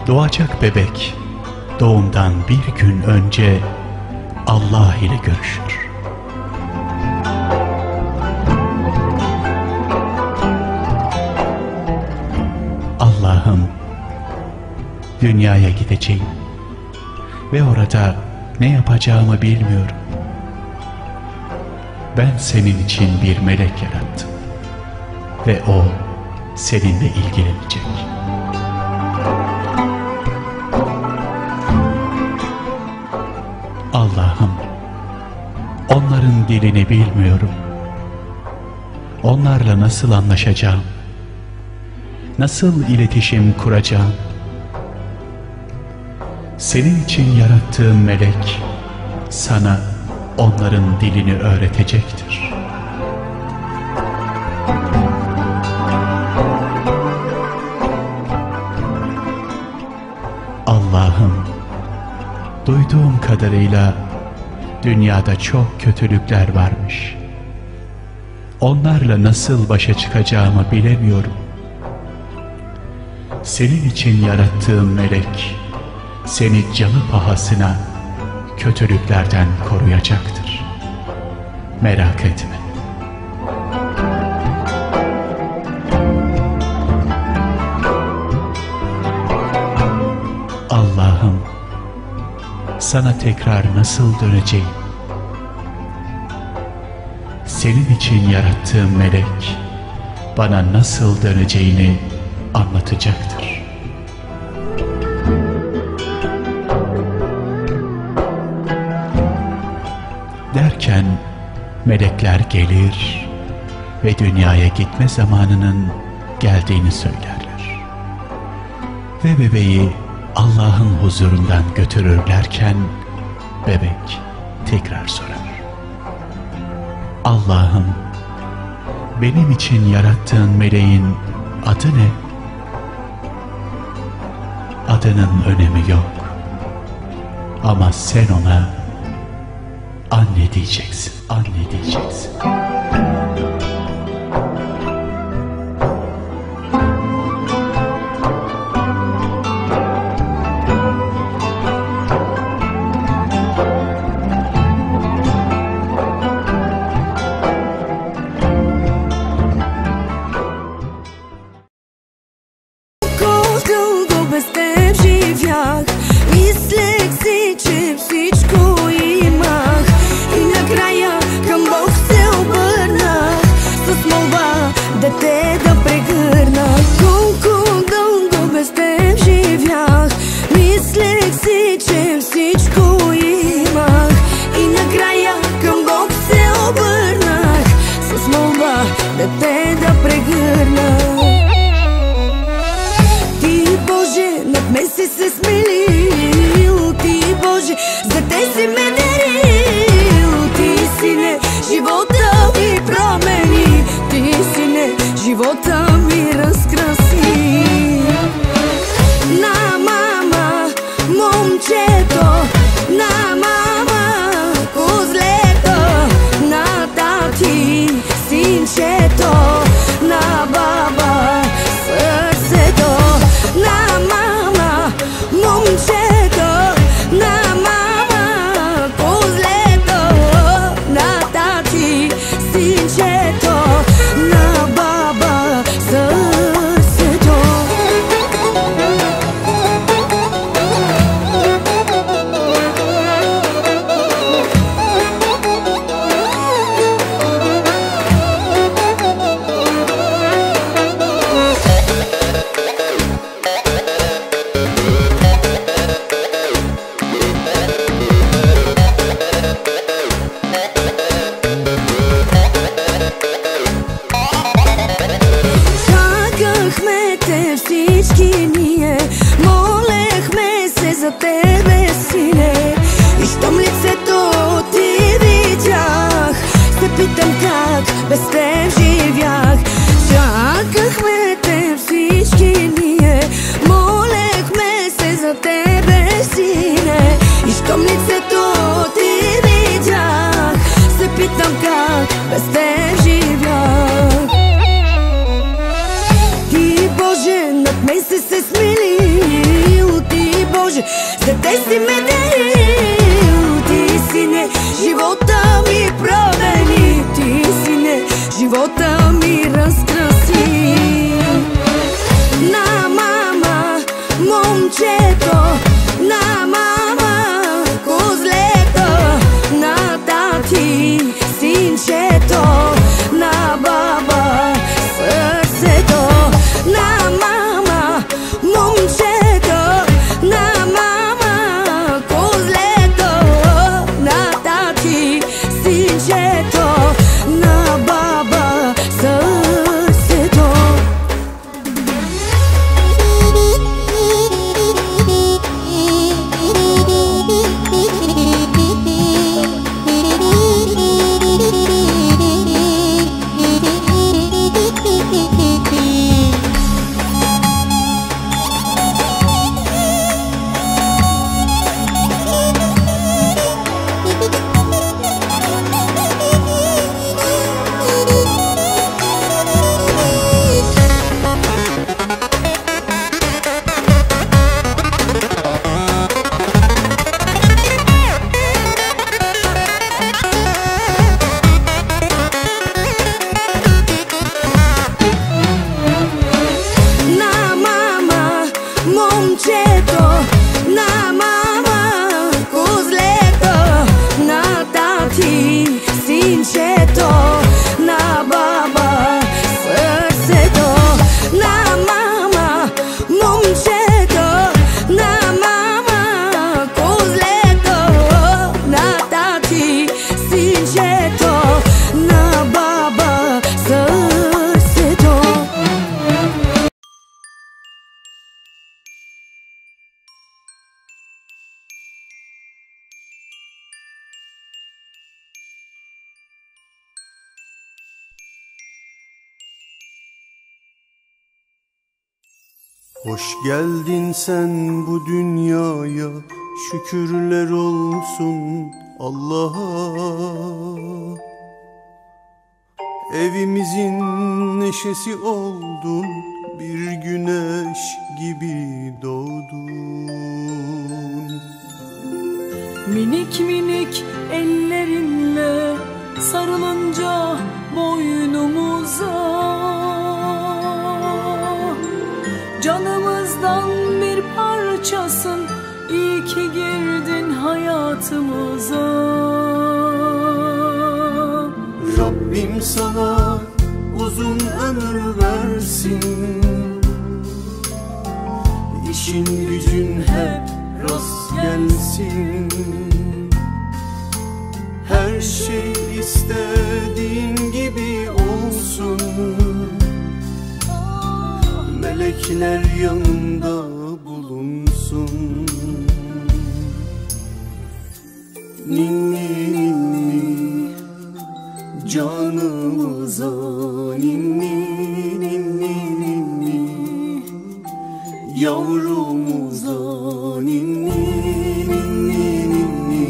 Doğacak bebek doğumdan bir gün önce Allah ile görüşür. Allah'ım, dünyaya gideceğim ve orada ne yapacağımı bilmiyorum. Ben senin için bir melek yarattım ve o seninle ilgilenecek. Allah'ım, onların dilini bilmiyorum. Onlarla nasıl anlaşacağım? Nasıl iletişim kuracağım? Senin için yarattığım melek sana onların dilini öğretecektir. Allah'ım, duyduğum kadarıyla dünyada çok kötülükler varmış. Onlarla nasıl başa çıkacağımı bilemiyorum. Senin için yarattığım melek seni canı pahasına kötülüklerden koruyacaktır. Merak etme. Allah'ım, sana tekrar nasıl döneceğim? Senin için yarattığım melek bana nasıl döneceğini anlatacaktır. Derken melekler gelir ve dünyaya gitme zamanının geldiğini söylerler. Ve bebeği Allah'ın huzurundan götürürlerken bebek tekrar sorar: Allah'ım, benim için yarattığın meleğin adı ne? Adının önemi yok. Ama sen ona anne diyeceksin, anne diyeceksin. Ти, Боже, над мен си се смилил. може за теб си ме дарил. Ти си не живота ми промени, ти си не живота ми разкраси. На мама, момчето, на мама, козлето, на тати, синчето, на баба, сърцето. На мама, момчето, на мама, козлето, на тати, синчето, на баба, сърцето. Момчето, на мама, козлето, на тати, синчето, на баба, сърцето. На мама, момчето, на мама, козлето, на тати, синчето, на баба, сърцето. Hoş geldin sen bu dünyaya, şükürler olsun Allah'a. Evimizin neşesi oldun, bir güneş gibi doğdun. Minik minik ellerinle sarılınca boynumuza, canımızdan bir parçasın, iyi ki girdin hayatımıza. Rabbim sana uzun ömür versin, İşin gücün hep rast gelsin. Her şey istediğin gibi olsun, melekler yanında bulunsun. Ninni ninni canımıza, ninni ninni ninni yavrumuza, ninni ninni ninni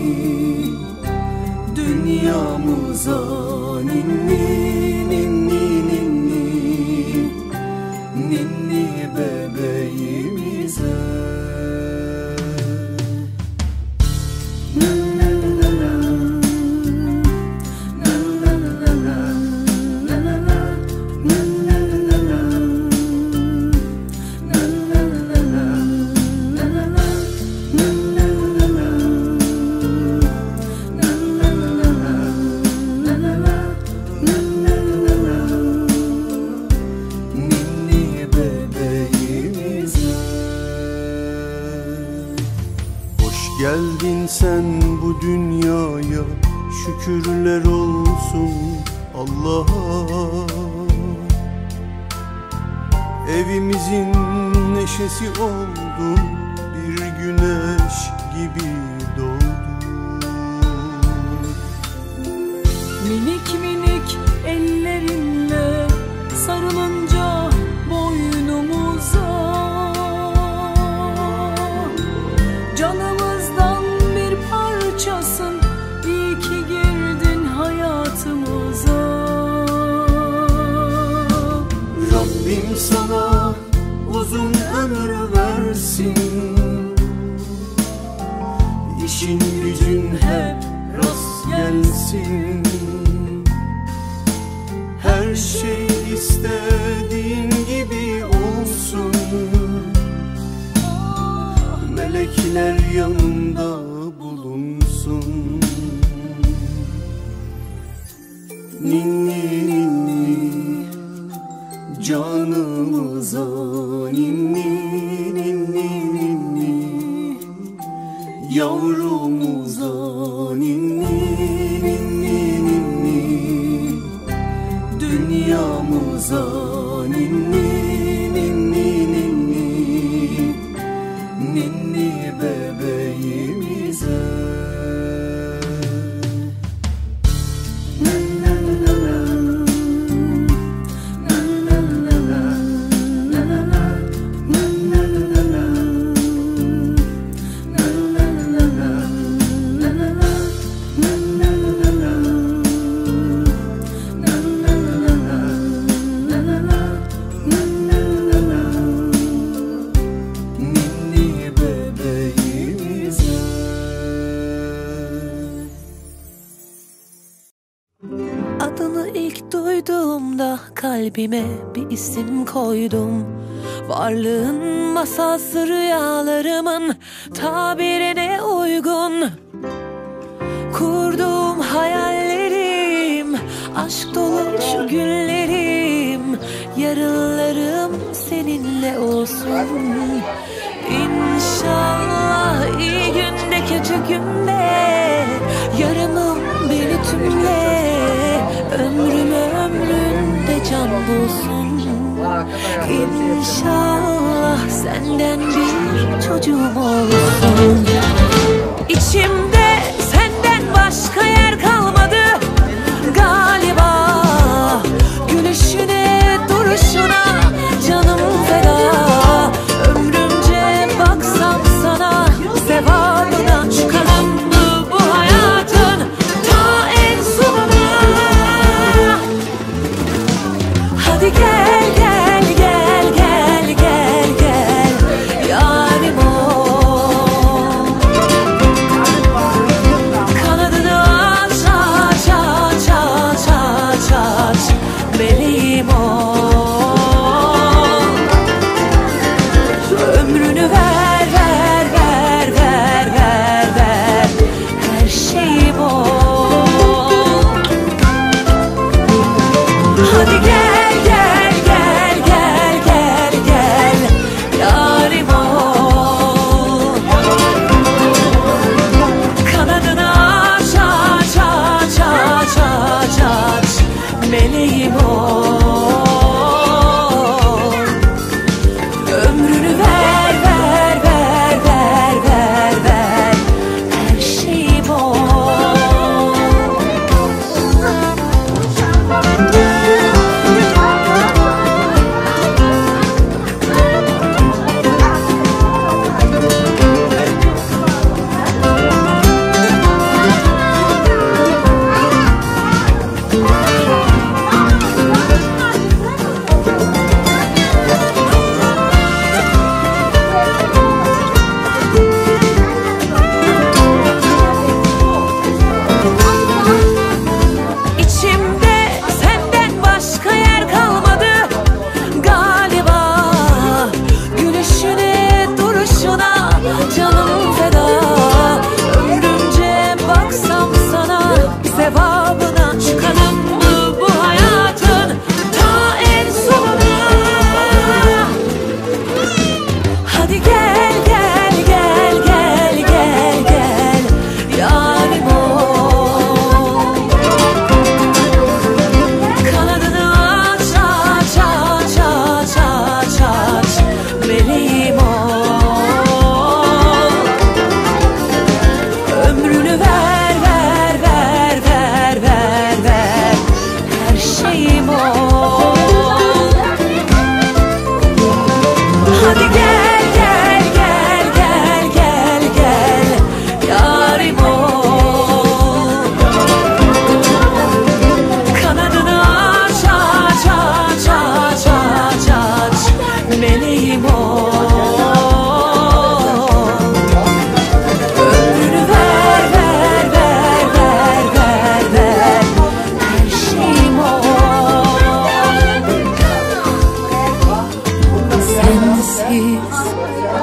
dünyamıza, ninni ninni ninni ninni bebeğimize. Geldin sen bu dünyaya, şükürler olsun Allah'a. Evimizin neşesi oldun, bir güneş gibi doğdun. Minik minik ellerinle sarılınca boynumuza, canımızdan bir parçasın, iyi ki girdin hayatımıza. Rabbim sana uzun ömür versin, İşin gücün hep rast gelsin. Her şey istediğin gibi olsun. Melekler yanında bulunsun. Ninni ninni canımıza, ninni ninni ninni yavrumuza, ninni ninni ninni dünyamıza, ninni ninni ninni ninni bebeğimize. Adını ilk duyduğumda kalbime bir isim koydum. Varlığın masalsı rüyalarımın tabirine uygun. Kurduğum hayallerim, aşk dolu şu günlerim, yarınlarım seninle olsun. İnşallah iyi günde kötü günde yarımım beni tümle. Ömrüm ömründe can bulsun. İnşallah senden bir çocuğum olsun. İçimde senden başka yer kalmadı galiba. Gülüşüne, duruşuna canım feda. Ömrümce baksam sana, sevabına çıkarımdı bu hayatın ta en sonuna. Hadi gel gel gel gel gel gel yarim ol.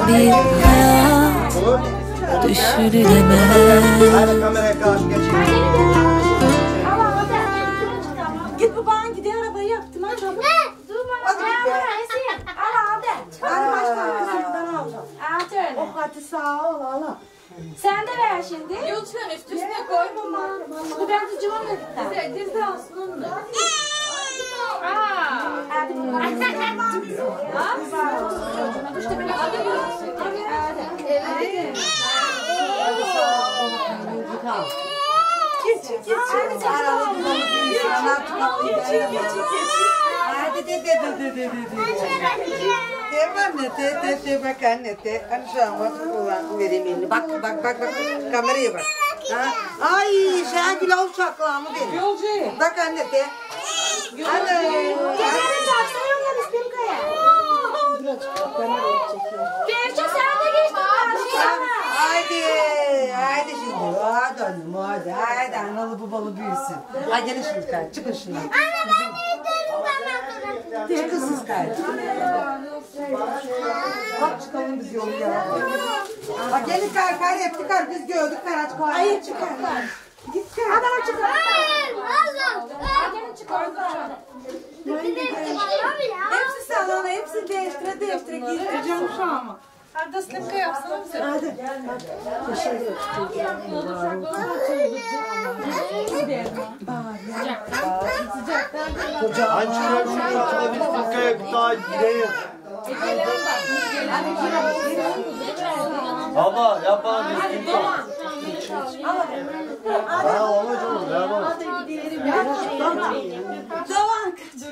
bir hayat düşünülemez. Hadi kameraya karşı geçin. Git baban gidiyor arabayı yaptım ha çabuk. Hadi git be. Hadi baştan kızımdan alacağım. Oh hadi sağ ol Allah. Sen de ver şimdi. Lütfen üst üste koy. Bu ben tutucuma mı gittim? Dizde aslında. Hadi bakalım. İşte beni hadi görürsün. Evet. Geç. Hadi de. Devam de bak anne de. Hani şu an bak vereyim elini. Bak kameraya bak. Ha? Ay Şengül al çaklağımı verin. Yolcu. Bak anne de. Hadi. Gerçi sen de geçtin. Haydi şimdi. Hadi annem hadi. Haydi analı babalı büyüsün. Hadi gelin şimdi kay. Çıkın şimdi. Çıkın siz kay. Bak çıkalım biz yolu ya. Bak gelin kay hep çıkar. Biz gördük Karaç kay. Hayır çıkar. Git kay. Adana çıkar. Gelin çıkalım. Hepsi salona, hepsi değiştire giydireceğim şu an. Hadi slimka yapsana bize. Hadi. Hani çıkıyorum şu çatla bir dakikaya bir daha gideyim. Ama yapalım biz ben olacağım yapalım. Tamam.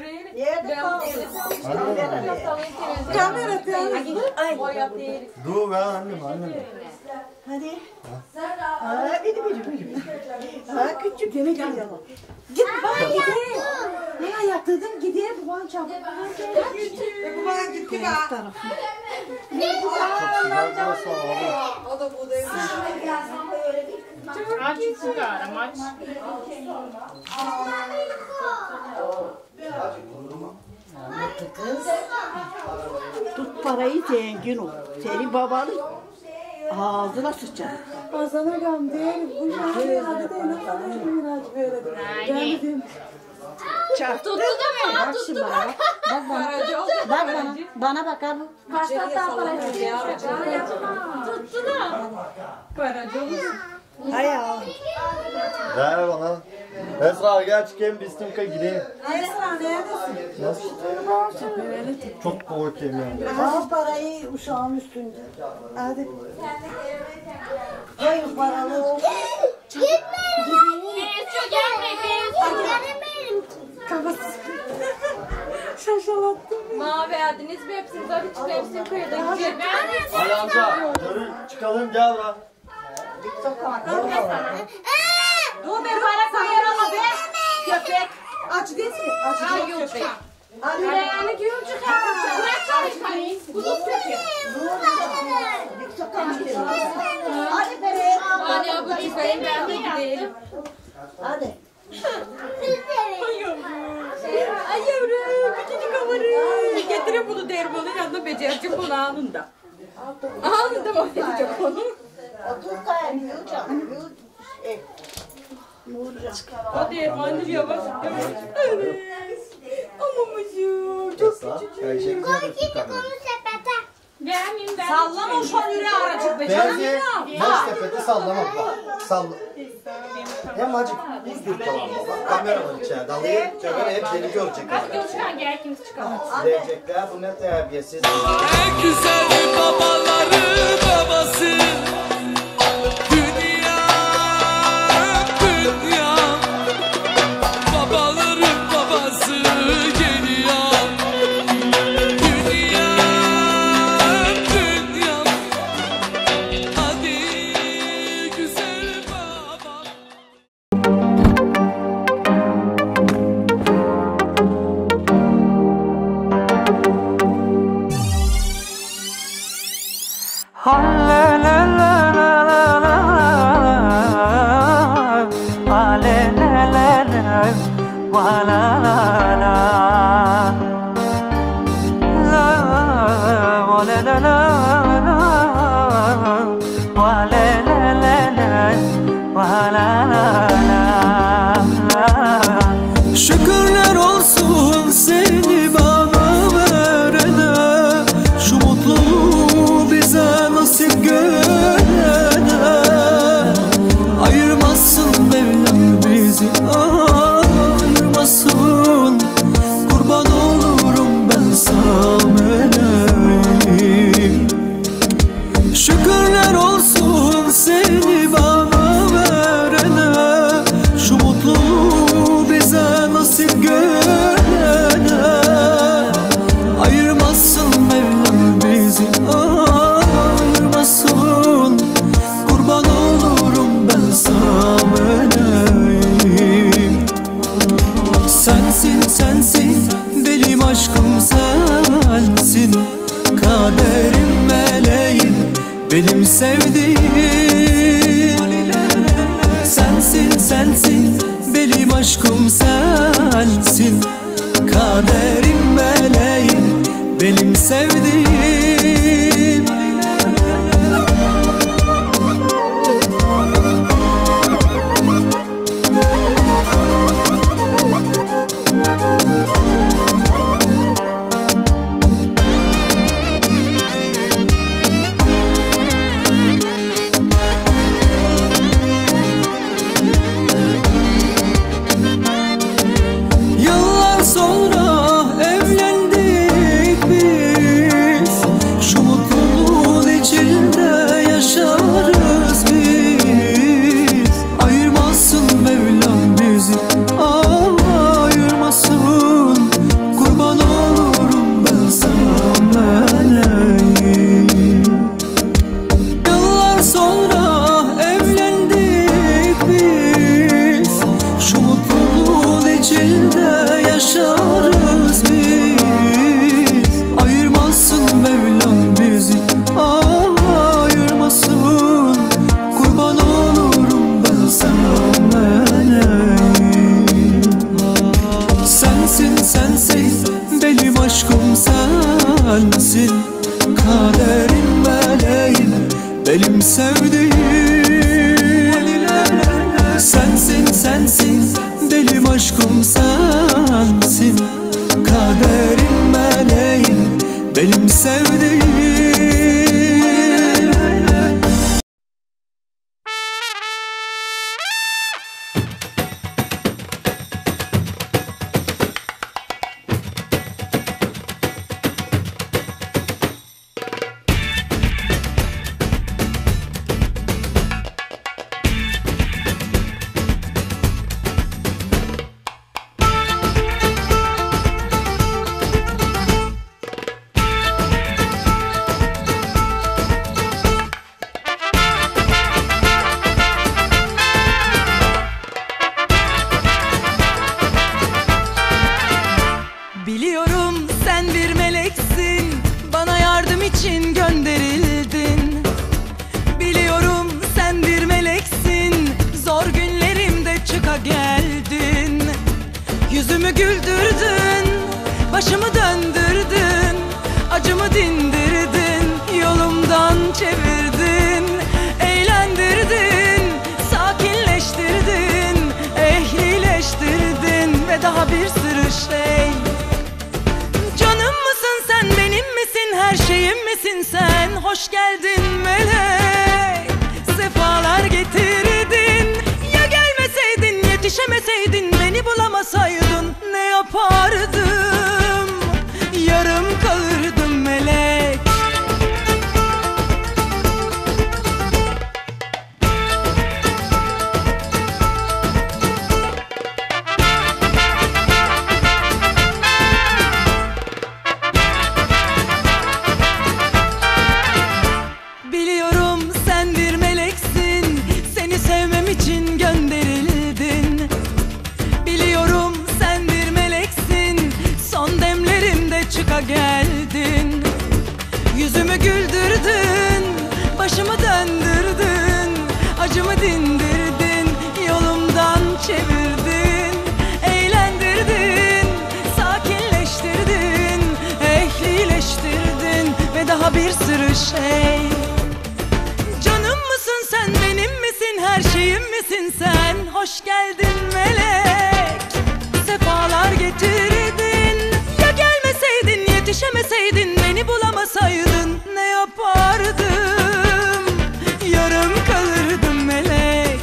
Kamera Dur ben annem. Hadi. Benim. Küçük yemek yiyelim. Git baban gidelim. Ne yaptırdın gidelim baban çabuk. Baban gitti be. O da buradayım. Aç çıkarım aç. Tut parayı zengin ol. Senin babanı ağzına sıçar. Ağzına gömdüm. Bu şahane hadi de ne kadar biraz böyle. Geldim. Çaktı. Tuttu da mı? Bak şimdi bana bak. Bak bana. Bak bana. Bana bak abi. Baştan daha para tuttu da. Hay ya. Ver bana. Esra gel çıkayım biz Tımk'a gideyim. Esra neredesin? Nasıl? Çok korkuyorum yani. Al parayı uşağın üstünde. Hadi. Koyun paralı ol. Şu gelmeyin. Kafası. Şaşalattım. Mavi verdiniz mi hepsiniz? Hadi çıkayım slimkaya da gidelim. Hadi amca. Yürü çıkalım gel lan. Dur be para koyarım be. Köpek. Aç değilsin. Aç köpek. Hadi. Yani gülcük ha. Bırak çalışmayı. Kuzu peki. Hadi be. Hadi abu çıkayım ben de gidelim. Hadi. Ay yavrum küçücük havarı. Getirin bunu dermanın yanına becerecek onu anında. Anında mahvedecek onu. Otur kayın. Yürüyeceğim. Hadi dermanı yavaş yavaş. Evet. Amamacığım çok küçücük. Vermeyeyim ben. Sallama şu an yüreği aracık be. Belki baş sepeti sallama bak. Salla. Hem acık dur tamam baba. Kamera var içeride. Alayım. Kamera hep seni görecek. Çıkar gel kimse çıkamaz. İzleyecekler. Bu ne terbiyesiz. En güzel babaları babası. Dünya, dünya. Babaların babası geliyor. Dünya, dünya. Hadi güzel baba. la la la seni bana verene, şu mutluluğu bize nasip görene. Ayırmasın Mevlam bizi, ayırmasın. Kurban olurum ben sana meleğim. Sensin sensin benim aşkım sensin, kaderim meleğim benim sevdiğim. Sensin sensin benim aşkım sensin, kaderim meleğim benim sevdiğim. Yıllar sonra evlendik biz, şu mutluluğun içinde yaşarız biz. Ayırmasın Mevlam bizi, ayırmasın. Kurban olurum ben sana meleğim. Yıllar sonra evlendik biz, şu mutluluğun içinde yaşarız biz. Ayırmasın Mevlam bizi, ayırmasın. Kurban olurum ben sana meleğim. Sensin sensin benim aşkım sensin, kaderim meleğim benim sevdiğim. Sensin sensin benim aşkım sensin, kaderim meleğim benim sevdiğim. Biliyorum sen bir meleksin, bana yardım için gönderildin. Biliyorum sen bir meleksin, zor günlerimde çıka geldin. Yüzümü güldürdün, başımı döndürdün, acımı dindirdin, yolumdan çevirdin, eğlendirdin, sakinleştirdin, ehlileştirdin ve daha bir sürü şey. Canım mısın sen, benim misin, her şeyim misin sen? Hoş geldin melek, sefalar getirdin. Ya gelmeseydin, yetişemeseydin, beni bulamasaydın ne yapardım? Yarım kalırdım melek. Biliyorum sen bir meleksin, seni sevmem için gönderildin. Biliyorum sen bir meleksin, son demlerimde çıka geldin. Yüzümü güldürdün, başımı döndürdün, acımı dindirdin, yolumdan çevirdin, eğlendirdin, sakinleştirdin, ehlileştirdin ve daha bir sürü şey. Canım mısın sen, benim misin, her şeyim misin sen? Hoş geldin melek, sefalar getirdin. Ya gelmeseydin, yetişemeseydin, beni bulamasaydın ne yapardım? Yarım kalırdım melek.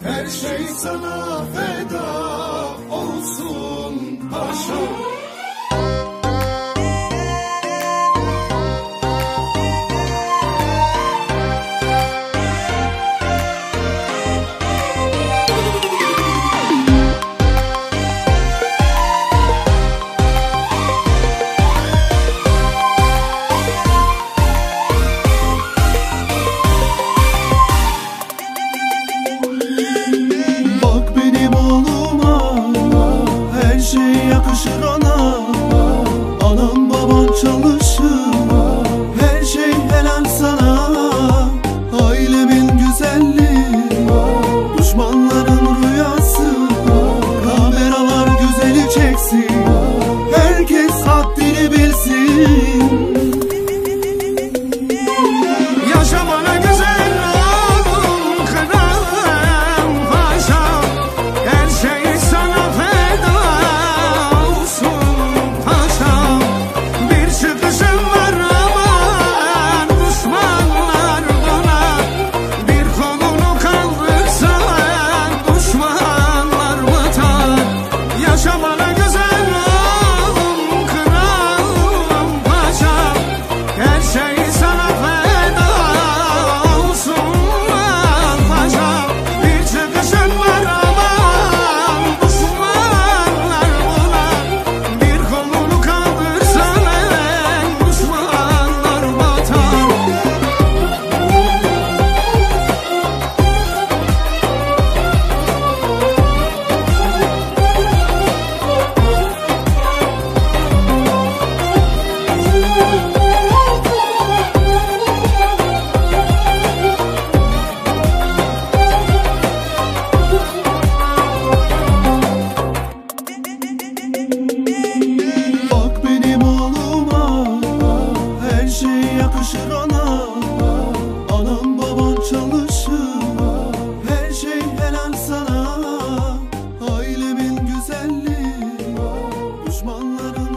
Her şey sana feda olsun paşam. Yakışır ona, anam baban çalışır, her şey helal sana, ailemin güzelliği, düşmanların rüyası, kameralar güzeli çeksin, herkes haddini bilsin. Yaşa bana güzel oğlum kral paşa, her şey sana feda. Yakışır ona, anam baban çalışır, her şey helal sana, ailemin güzelliği, düşmanların